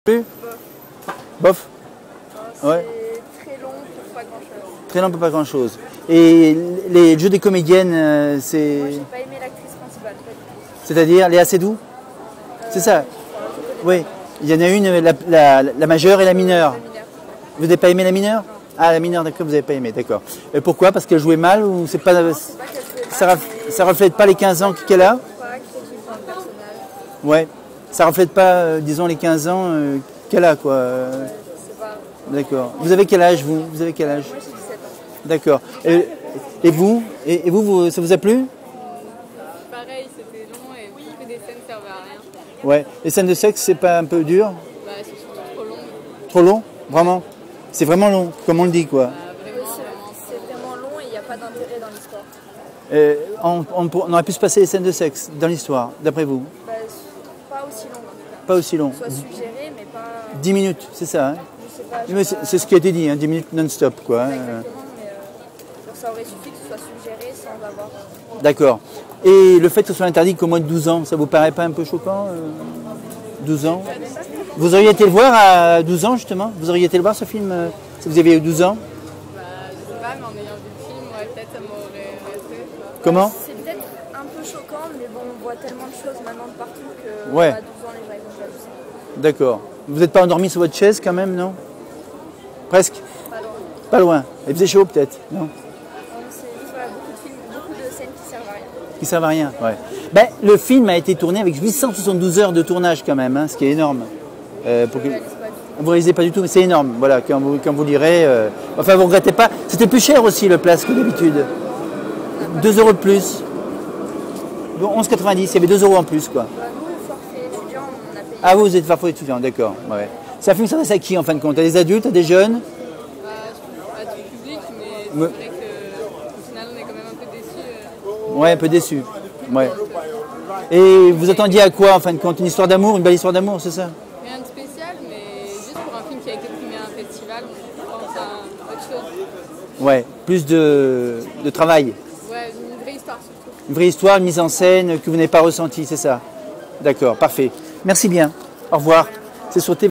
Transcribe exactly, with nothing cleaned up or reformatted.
Plus Bof. C'est Ouais. très long pour pas grand chose. Très long pour pas grand chose. Et les jeux des comédiennes, euh, c'est. Moi j'ai pas aimé l'actrice principale. Pas du tout. C'est-à-dire Léa Seydoux? C'est ça? Oui. Il y en a une, la, la, la majeure et la mineure. La mineure. Vous n'avez pas aimé la mineure? Ah, la mineure, d'accord, vous n'avez pas aimé, d'accord. Et pourquoi? Parce qu'elle jouait mal ou c'est pas. Non, c'est pas qu'elle jouait Ça, mal, ref- mais ça reflète pas les quinze ans qu'elle a? pas crédible dans le personnage. Ouais. Ça reflète pas, euh, disons, les quinze ans euh, qu'elle a, quoi. Euh, Ouais, je sais pas. D'accord. Vous avez quel âge, vous? Vous avez quel âge? Moi j'ai dix-sept ans. D'accord. Et, et vous? Et, et vous, vous, ça vous a plu? Pareil, c'était long et beaucoup des scènes ne servaient à rien. Ouais. Les scènes de sexe, c'est pas un peu dur? Bah, c'est surtout trop long. Trop long? Vraiment? C'est vraiment long, comme on le dit, quoi. Bah, Oui, vraiment, c'est vraiment. c'est vraiment long et il n'y a pas d'intérêt dans l'histoire. Euh, on, on pour- on aurait pu se passer les scènes de sexe dans l'histoire, d'après vous? Bah, pas aussi long en tout cas. Pas aussi long. Soit suggéré, mais pas. dix minutes, c'est ça, hein? Je sais pas. je Mais sais C'est pas- c'est ce qui a été dit, hein, dix minutes non-stop, quoi. hein. Exactement, mais euh, donc ça aurait suffi que ce soit suggéré sans avoir. euh, D'accord. Et le fait que ce soit interdit qu'au moins de douze ans, ça vous paraît pas un peu choquant euh, douze ans? Vous auriez été le voir à douze ans, justement? Vous auriez été le voir, ce film, euh, si vous aviez eu douze ans? Bah, je sais pas, mais en ayant vu le film, ouais, peut-être ça m'aurait resté. Comment? C'est peut-être un peu choquant, mais bon, on voit tellement de choses maintenant de partout que Ouais. à douze ans, les gens ils vont pas vu ça. D'accord. Vous n'êtes pas endormi sur votre chaise, quand même, non? Presque? Pas loin. Pas loin. Il faisait chaud, peut-être, non? Donc, c'est juste voilà, beaucoup de films, beaucoup de scènes qui servent à rien. Qui servent à rien, ouais. Ben, le film a été tourné avec huit cent soixante-douze heures de tournage, quand même, hein, ce qui est énorme. Euh, pour que... Je réalise pas du tout. Vous ne réalisez pas du tout, mais c'est énorme. Voilà, quand vous, quand vous lirez. euh, Enfin, vous ne regrettez pas. C'était plus cher aussi le place que d'habitude. deux euros de plus. Bon, onze quatre-vingt-dix, il y avait deux euros en plus, quoi. Bah, nous, au forfait étudiant, on a payé. Ah, vous, vous êtes parfois étudiant, d'accord. Ouais. C'est un film qui s'adresse à qui, en fin de compte? À des adultes, à des jeunes? Bah, pas du public, mais c'est Me- vrai qu'au final, on est quand même un peu déçus. euh. Ouais, un peu déçu. Ouais. Et vous attendiez à quoi, en fin de compte? Une histoire d'amour, une belle histoire d'amour, c'est ça? Rien de spécial, mais juste pour un film qui a été primé à un festival, on pense à autre chose. Ouais. Plus de, de travail. Ouais, une vraie histoire surtout. Une vraie histoire, une mise en scène que vous n'avez pas ressentie, c'est ça? D'accord, parfait. Merci bien. Au revoir. C'est sur T V.